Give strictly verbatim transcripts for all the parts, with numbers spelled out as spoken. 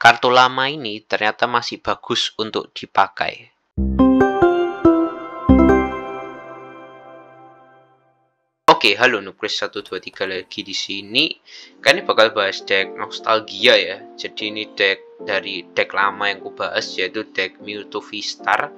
kartu lama ini ternyata masih bagus untuk dipakai. Oke, halo Nukris satu dua tiga lagi di sini. Kan ini bakal bahas deck nostalgia ya. Jadi ini deck dari deck lama yang ku bahas, yaitu deck Mewtwo V-Star.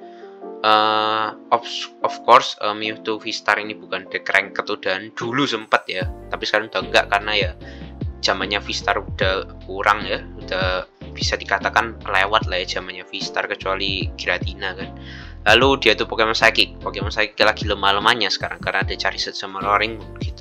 Uh, of, of course uh, Mewtwo V-Star ini bukan deck ranked udahan, dulu sempat ya, tapi sekarang udah enggak karena ya zamannya V-Star udah kurang ya, udah bisa dikatakan lewat lah ya zamannya V-Star, kecuali Giratina kan. Lalu dia tuh Pokemon Psychic, Pokemon Psychic lagi lemah-lemahnya sekarang karena ada Charizard sama Roaring gitu.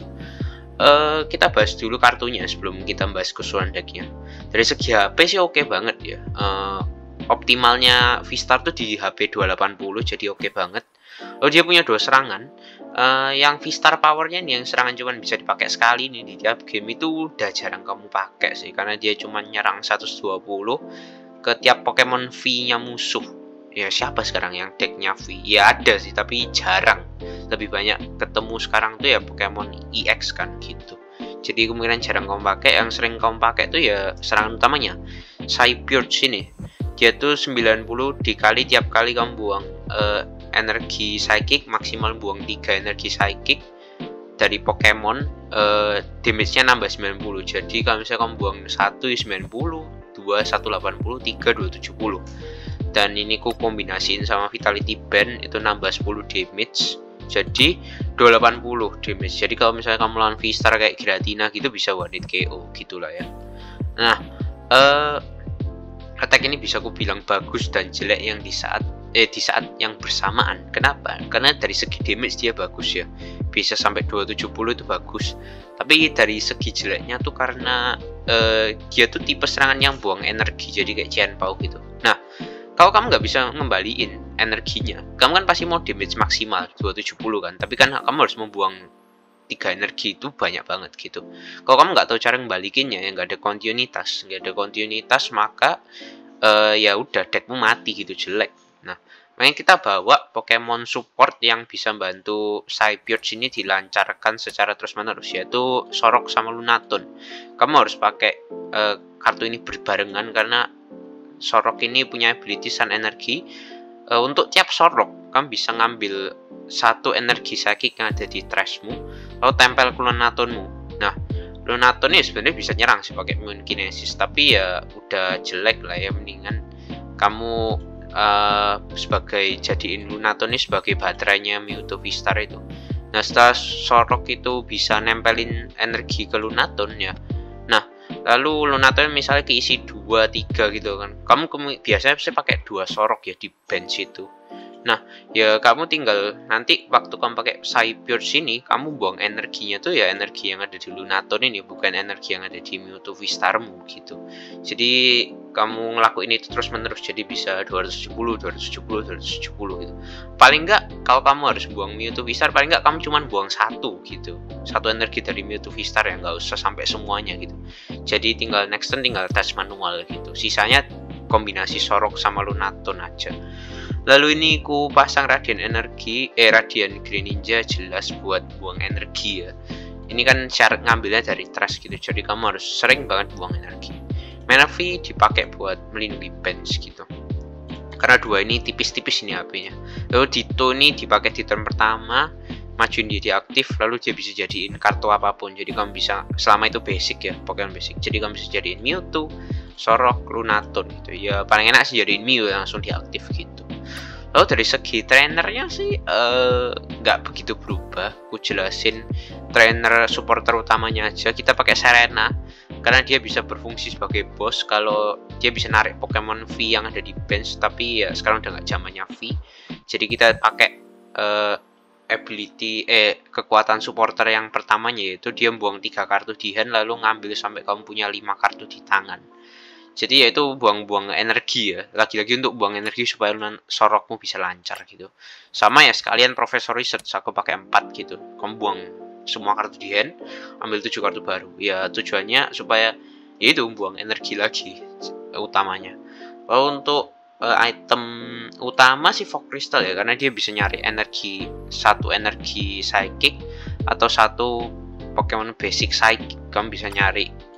Uh, kita bahas dulu kartunya sebelum kita bahas keseluruhan decknya. Dari segi H P sih oke okay banget ya. Uh, optimalnya V-Star tuh di H P dua delapan nol, jadi oke okay banget. Lalu dia punya dua serangan. Uh, yang V-Star powernya nih, yang serangan cuma bisa dipakai sekali nih di tiap game, itu udah jarang kamu pakai sih, karena dia cuma nyerang seratus dua puluh ke tiap Pokemon V-nya musuh. Ya siapa sekarang yang decknya V? Ya ada sih, tapi jarang. Lebih banyak ketemu sekarang tuh ya Pokemon E X kan gitu. Jadi kemungkinan jarang kamu pakai. Yang sering kamu pakai tuh ya serangan utamanya Psypurge ini. Dia tuh sembilan puluh dikali tiap kali kamu buang uh, energi psychic, maksimal buang tiga energi psychic dari Pokemon, uh, damage-nya nambah sembilan puluh. Jadi kalau misalnya kamu buang satu sembilan puluh, dua seratus delapan puluh, tiga dua ratus tujuh puluh. Dan ini ku kombinasiin sama Vitality Band, itu nambah sepuluh damage. Jadi dua ratus delapan puluh damage. Jadi kalau misalnya kamu lawan V-Star kayak Giratina gitu bisa one hit K O gitulah ya. Nah, eh uh, attack ini bisa aku bilang bagus dan jelek yang di saat eh di saat yang bersamaan. Kenapa? Karena dari segi damage dia bagus ya, bisa sampai dua ratus tujuh puluh itu bagus. Tapi dari segi jeleknya tuh karena eh, dia tuh tipe serangan yang buang energi, jadi kayak Cianpao gitu. Nah, kalau kamu nggak bisa ngembaliin energinya, kamu kan pasti mau damage maksimal dua ratus tujuh puluh kan, tapi kan kamu harus membuang tiga energi, itu banyak banget gitu. Kalau kamu nggak tahu cara ngembalikinnya, ya nggak ada kontinuitas, nggak ada kontinuitas maka uh, ya udah deckmu mati gitu, jelek. Nah, makanya kita bawa Pokemon support yang bisa bantu Psypurge ini dilancarkan secara terus menerus, yaitu Sorok sama Lunatone. Kamu harus pakai uh, kartu ini berbarengan karena Sorok ini punya ability Sun Energy. Uh, untuk tiap Sorok kamu bisa ngambil satu energi psychic yang ada di trashmu, lalu tempel ke Lunatonemu. Nah, Lunatone ini sebenarnya bisa nyerang sih pakai Immune Kinesis, tapi ya udah jelek lah ya. Mendingan kamu uh, sebagai jadiin Lunatone sebagai baterainya Mewtwo V-Star itu. Nah, setelah Sorok itu bisa nempelin energi ke Lunatone ya. Nah, lalu Lunatone misalnya keisi dua tiga gitu kan. Kamu biasanya bisa pakai dua Sorok ya di bench itu. Nah, ya kamu tinggal nanti waktu kamu pakai Psypurge ini, kamu buang energinya tuh ya energi yang ada di Lunatone ini, bukan energi yang ada di Mewtwo V-Starmu gitu. Jadi kamu ngelakuin itu terus menerus, jadi bisa dua ratus tujuh puluh, dua ratus tujuh puluh, dua ratus tujuh puluh gitu. Paling enggak kalau kamu harus buang Mewtwo V-Star, paling enggak kamu cuma buang satu gitu. Satu energi dari Mewtwo V-Star ya, nggak usah sampai semuanya gitu. Jadi tinggal next turn tinggal tes manual gitu. Sisanya kombinasi Sorok sama Lunatone aja. Lalu ini ku pasang Radiant Energi, eh Radiant Green Ninja jelas buat buang energi ya. Ini kan syarat ngambilnya dari trash gitu, jadi kamu harus sering banget buang energi. Mana V dipakai buat melindungi bench gitu. Karena dua ini tipis-tipis ini H P-nya. Lalu Ditto ini dipakai di turn pertama, majuin dia diaktif, lalu dia bisa jadiin kartu apapun. Jadi kamu bisa, selama itu basic ya, Pokemon basic. Jadi kamu bisa jadiin Mewtwo, Sorok, Lunatone gitu. Ya paling enak sih jadiin Mew langsung diaktif gitu. Lalu dari segi trainernya sih nggak uh, begitu berubah. Aku jelasin trainer supporter utamanya aja. Kita pakai Serena karena dia bisa berfungsi sebagai boss. Kalau dia bisa narik Pokemon V yang ada di bench, tapi ya sekarang udah nggak zamannya V. Jadi kita pakai uh, ability eh kekuatan supporter yang pertamanya, yaitu dia buang tiga kartu di hand lalu ngambil sampai kamu punya lima kartu di tangan. Jadi ya itu buang-buang energi ya, lagi-lagi untuk buang energi supaya Sorokmu bisa lancar gitu. Sama ya sekalian Professor Research, aku pakai empat gitu. Kamu buang semua kartu di hand, ambil tujuh kartu baru. Ya tujuannya supaya ya itu buang energi lagi utamanya. Lalu untuk uh, item utama sih Fog Crystal ya, karena dia bisa nyari energi, satu energi psychic atau satu Pokemon basic psychic. Kamu bisa nyari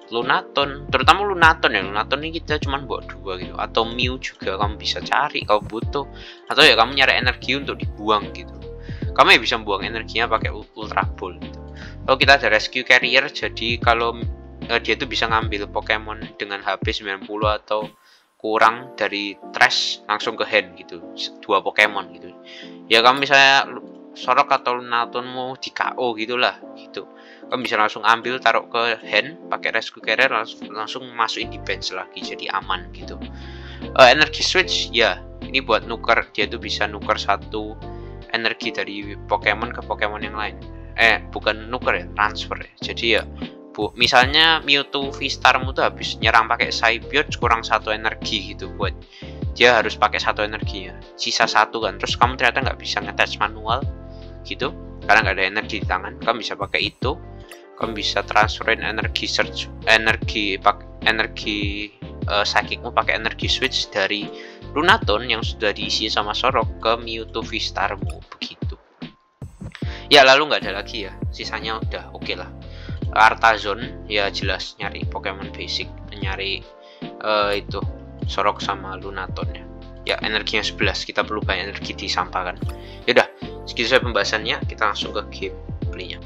Lunaton, terutama Lunaton ya. Lunaton ini kita cuman buat dua gitu, atau Mew juga kamu bisa cari kalau butuh, atau ya kamu nyari energi untuk dibuang gitu. Kamu ya bisa buang energinya pakai Ultra Ball gitu. Lalu kita ada Rescue Carrier, jadi kalau uh, dia tuh bisa ngambil Pokemon dengan H P sembilan puluh atau kurang dari trash langsung ke hand gitu, dua Pokemon gitu. Ya kamu misalnya Sorok atau Lunaton mau di K O gitulah gitu, kamu bisa langsung ambil taruh ke hand pakai Rescue Carrier, langsung langsung masukin di bench lagi, jadi aman gitu. Uh, energi switch ya, ini buat nuker, dia tuh bisa nuker satu energi dari Pokemon ke Pokemon yang lain. Eh bukan nuker ya, transfer ya. Jadi ya bu, misalnya Mewtwo V-Starmu tuh habis nyerang pakai Psybeard kurang satu energi gitu, buat dia harus pakai satu energinya, sisa satu kan, terus kamu ternyata nggak bisa nge-attach manual gitu karena nggak ada energi di tangan, kamu bisa pakai itu, kamu bisa transferin energi search, energi pak energi uh, psychicmu pakai energi switch dari Lunaton yang sudah diisi sama Sorok ke Mewtwo V-Starmu begitu. Ya lalu nggak ada lagi ya, sisanya udah oke okay lah. Artazon ya jelas nyari Pokemon basic, nyari uh, itu Sorok sama Lunaton ya. Ya energinya sebelas, kita perlu banyak energi disampaikan. Yaudah, segitu saja pembahasannya, kita langsung ke gameplaynya.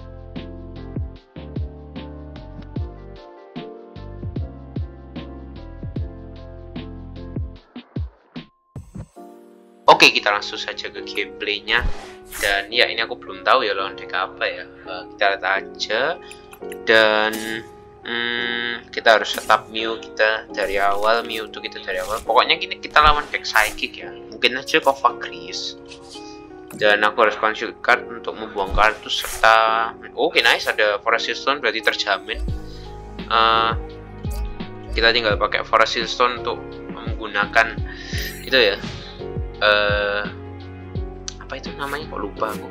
Oke, kita langsung saja ke gameplaynya. Dan ya ini aku belum tahu ya lawan deck apa ya. Uh, kita lihat aja. Dan hmm, kita harus tetap Mew kita dari awal, Mewtwo kita dari awal. Pokoknya gini, kita lawan deck Psychic ya. Mungkin aja Covagrius. Dan aku harus consult card untuk membuang kartu serta oke okay, nice, ada Forest Stone berarti terjamin. Uh, kita tinggal pakai Forest Stone untuk menggunakan itu ya. Uh, apa itu namanya, kok lupa aku.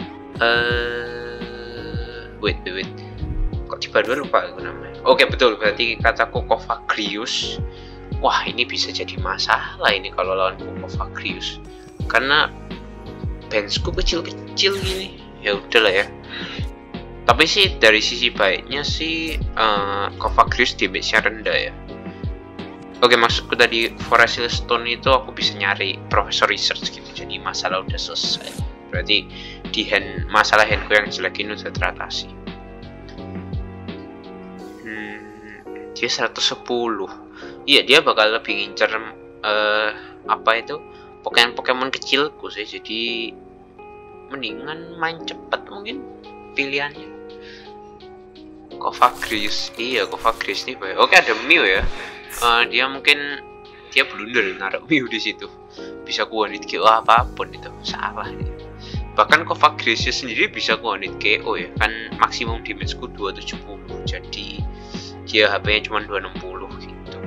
Uh, wait wait kok tiba-tiba lupa aku namanya. Oke okay, betul, berarti kataku Covagrius. Wah ini bisa jadi masalah ini kalau lawan Covagrius, karena benchku kecil-kecil gini. Ya udahlah ya. Tapi sih dari sisi baiknya sih uh, Covagrius damage-nya rendah ya. Oke, maksudku tadi Forest Stone itu aku bisa nyari Professor Research gitu, jadi masalah udah selesai. Berarti di hand, masalah handku yang jelek ini udah teratasi. Hmm, dia seratus sepuluh. Iya, dia bakal lebih ngincer uh, apa itu Pokemon-Pokemon kecilku sih, jadi mendingan main cepat mungkin pilihannya. Covagrius, iya Covagrius nih baik. Oke, ada Mew ya. Uh, dia mungkin dia blunder naruh Mew di situ, bisa ku one hit K O apapun itu salah ya. Bahkan Covagrius sendiri bisa ku one hit K O ya kan, maksimum damage ku dua ratus tujuh puluh, jadi dia H P nya cuma dua ratus enam puluh gitu.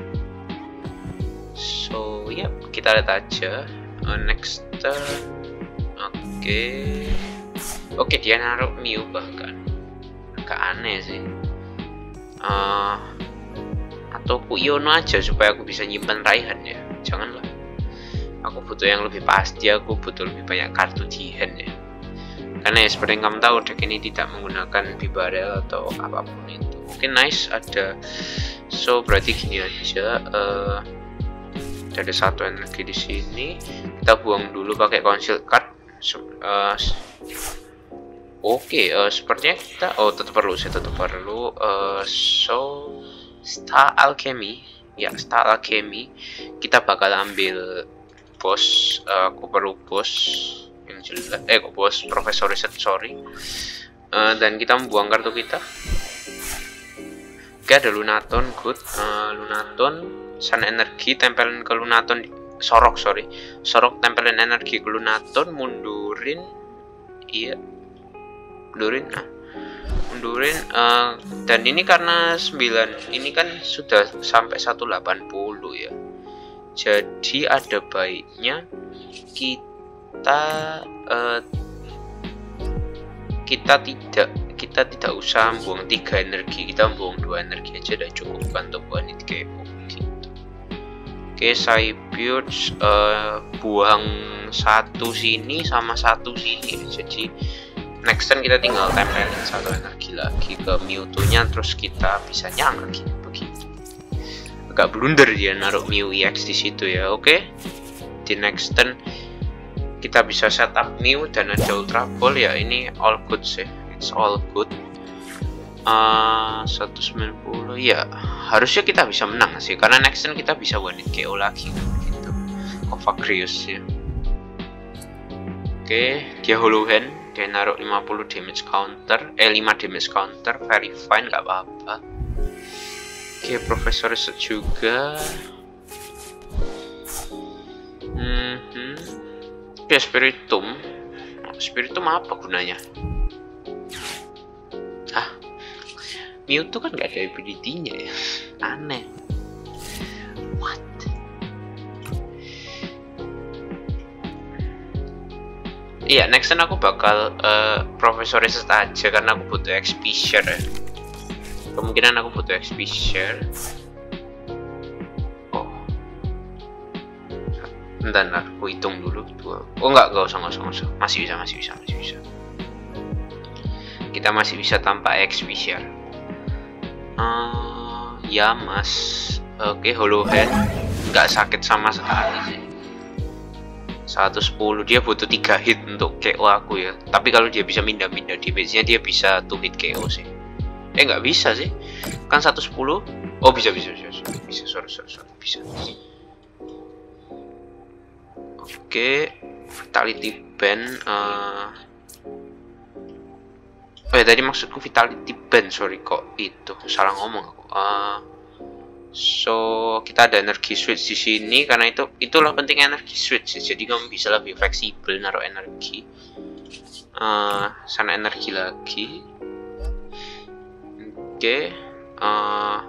So ya yep, kita lihat aja uh, next turn. Oke okay. Oke okay, dia naruh Mew, bahkan agak aneh sih. uh, Atau aku Iono aja supaya aku bisa nyimpan Raihan ya. Janganlah, aku butuh yang lebih pasti, aku butuh lebih banyak kartu di hand ya. Karena ya seperti yang kamu tahu, deck ini tidak menggunakan Bibarel atau apapun itu. Mungkin nice ada. So berarti gini aja, uh, ada satu energi di sini, kita buang dulu pakai consult card. uh, Oke, okay, uh, sepertinya kita oh tetap perlu, saya tetap perlu. Uh, so Star Alchemy, ya Star Alchemy, kita bakal ambil bos, uh, aku perlu bos yang jelas, eh kok bos Professor Reset sorry, uh, dan kita membuang kartu kita. Oke ada Lunaton, good, uh, Lunaton, Sun Energy tempelin ke Lunaton, Sorok sorry, Sorok tempelin energi ke Lunaton, mundurin, iya, mundurin, nah. mundurin uh, dan ini karena sembilan ini kan sudah sampai seratus delapan puluh ya, jadi ada baiknya kita uh, kita tidak kita tidak usah buang tiga energi, kita buang dua energi aja udah cukup kan untuk buat hit K O gitu. Oke, Psybeard uh, buang satu sini sama satu sini, jadi next turn kita tinggal tempelin satu energi lagi ke Mewtwo nya, terus kita bisa nyerang lagi begitu. agak blunder dia naruh Mew E X di situ ya. Oke, di next turn kita bisa setup Mew dan ada Ultra Ball ya. Ini all good sih, it's all good. Uh, seratus sembilan puluh ya, harusnya kita bisa menang sih, karena next turn kita bisa one hit K O lagi kan gitu. Covagrius ya. Oke, dia hollow hand, dia naruh lima puluh damage counter, eh lima damage counter, very fine, nggak apa-apa. Oke, Profesor Reset juga. Hmm, hmm. Oke, Spiritomb. Spiritomb apa gunanya? Ah, Mewtwo kan nggak ada ability-nya ya, aneh. What? Iya, next time aku bakal uh, Profesor Reset aja karena aku butuh X P share ya. Kemungkinan aku butuh X P share. Oh, bentar, bentar, aku hitung dulu. Dua. Oh enggak, enggak usah, enggak usah, enggak usah. Masih bisa, masih bisa, masih bisa. Kita masih bisa tanpa X P share. Uh, ya mas. Oke, okay, hollow hand. Nggak sakit sama sekali sih. seratus sepuluh, dia butuh tiga hit untuk K O aku ya. Tapi kalau dia bisa pindah-pindah damage-nya, dia bisa two hit K O sih. Eh nggak bisa sih, kan seratus sepuluh. Oh bisa bisa bisa bisa, bisa sorry sorry sorry bisa. Oke, Vitality Band. Uh... Oh ya tadi maksudku Vitality Band, sorry kok itu salah ngomong aku. Uh... So kita ada energi switch di sini karena itu itulah penting energi switch. Jadi kamu bisa lebih fleksibel naruh energi. Uh, sana energi lagi. Oke, okay. uh,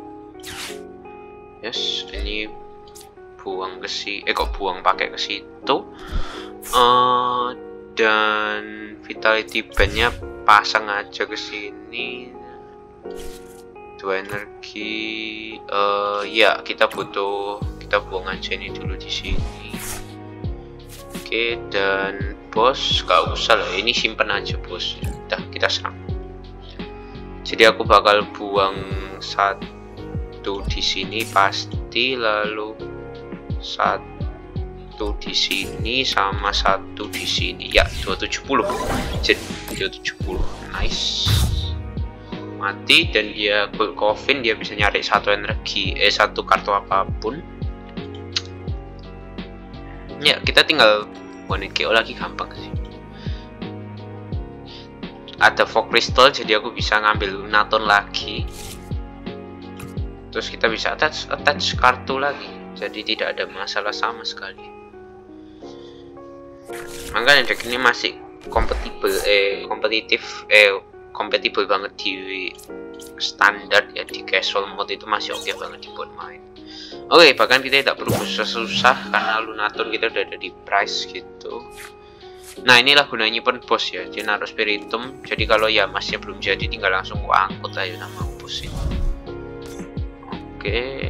yes, ini buang ke si, eh kok buang pakai ke situ. Uh, dan Vitality Band-nya pasang aja ke sini. Dua energi, uh, ya kita butuh, kita buang aja ini dulu di sini. Oke, okay, dan bos gak usah lah, ini simpen aja bos. Udah kita serang. Jadi aku bakal buang satu di sini pasti, lalu satu di sini sama satu di sini. Ya, dua ratus tujuh puluh. Jadi dua ratus tujuh puluh. Nice. Mati dan dia full coffin, dia bisa nyari satu energi, eh satu kartu apapun. Ya, kita tinggal one hit K O lagi, gampang sih. Ada Fog Crystal, jadi aku bisa ngambil Lunaton lagi. Terus kita bisa attach attach kartu lagi, jadi tidak ada masalah sama sekali. Makanya deck ini masih kompatibel, eh kompetitif, eh kompatibel banget di standar ya, di casual mode itu masih oke okay banget dibuat main. Oke, okay, bahkan kita tidak perlu susah-susah karena Lunaton kita udah ada di price gitu. Nah inilah gunanya pun bos ya, dia naruh Spiritomb. Jadi kalau ya masnya belum jadi, tinggal langsung ku angkut aja nama bos ini. Oke, okay.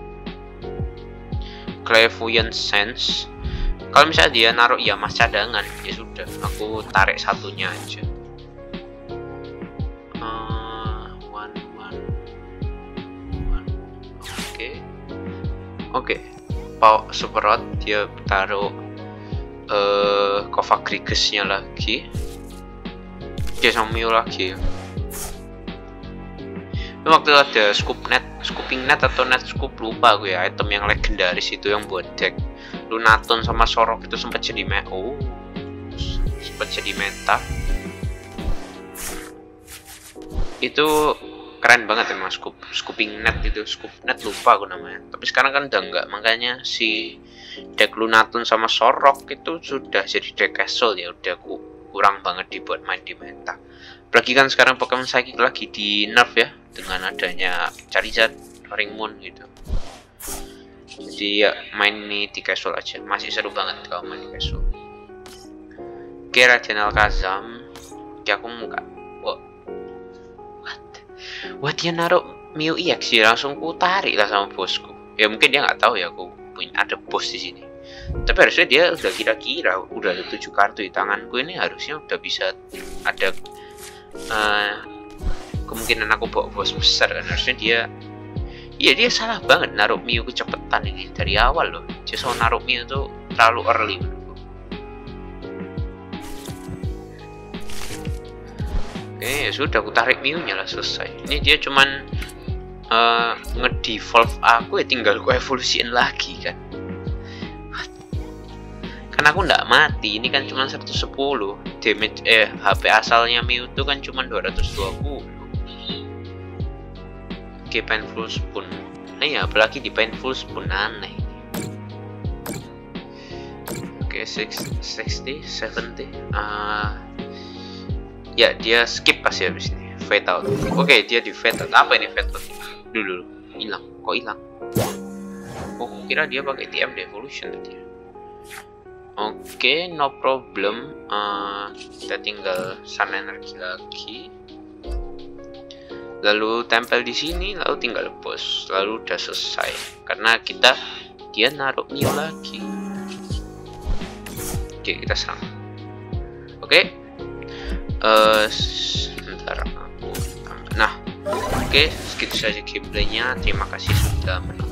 Clairvoyant Sense. Kalau misalnya dia naruh ya mas cadangan, ya sudah, aku tarik satunya aja. Oke, okay. Power Super Rod dia taruh uh, Covagrigus-nya lagi. Dia sama Mew lagi. Waktu ada Scoop Net, Scooping Net atau Net Scoop lupa gue ya, item yang legendaris itu yang buat deck Lunaton sama Sorok itu sempat jadi me oh, sempat jadi meta. Itu keren banget emang scoop, scooping net itu, scoop net lupa aku namanya. Tapi sekarang kan udah enggak, makanya si deck Lunaton sama Sorok itu sudah jadi deck casual ya, udah ku, kurang banget dibuat main di meta. Apalagi kan sekarang Pokemon Psychic lagi di nerf ya, dengan adanya Charizard, Ringmoon gitu. Jadi ya main ini di casual aja, masih seru banget kalau main di casual. Oke, Raden Alakazam, ya aku enggak. Wah dia naruh Mew E X ya, langsung ku tarik lah sama bosku. Ya mungkin dia nggak tahu ya aku punya ada bos di sini. Tapi harusnya dia udah kira-kira udah ada tujuh kartu di tanganku ini, harusnya udah bisa ada uh, kemungkinan aku bawa bos besar kan. Harusnya dia Iya, dia salah banget naruh Mew kecepatan ini dari awal loh. Dia so naruh Mew itu terlalu early menurutku. Oke, ya sudah, aku tarik Mew-nya lah, selesai. Ini dia cuman uh, nge-devolve aku, ya tinggal aku evolusiin lagi kan. Kan aku nggak mati, ini kan cuma seratus sepuluh damage, eh H P asalnya Mewtwo kan cuma dua ratus dua puluh. Oke, Painful Spoon. Nah ya, apalagi di Painful Spoon aneh. Oke, sixty, seventy. Uh, ya, dia skip pasti habis ini. Fade out. Oke, dia di fade out. Apa ini fade out? Dulu, hilang. Kok hilang? Oh, kira dia pakai T M Devolution tadi. Oke, okay, no problem. Uh, kita tinggal Sun Energy lagi. Lalu tempel di sini, lalu tinggal bos. Lalu udah selesai. Karena kita dia naruh Mew lagi. Oke, okay, kita serang. Oke. Okay. Uh, sebentar aku. Nah, oke, okay, segitu saja gameplaynya. Terima kasih sudah menonton.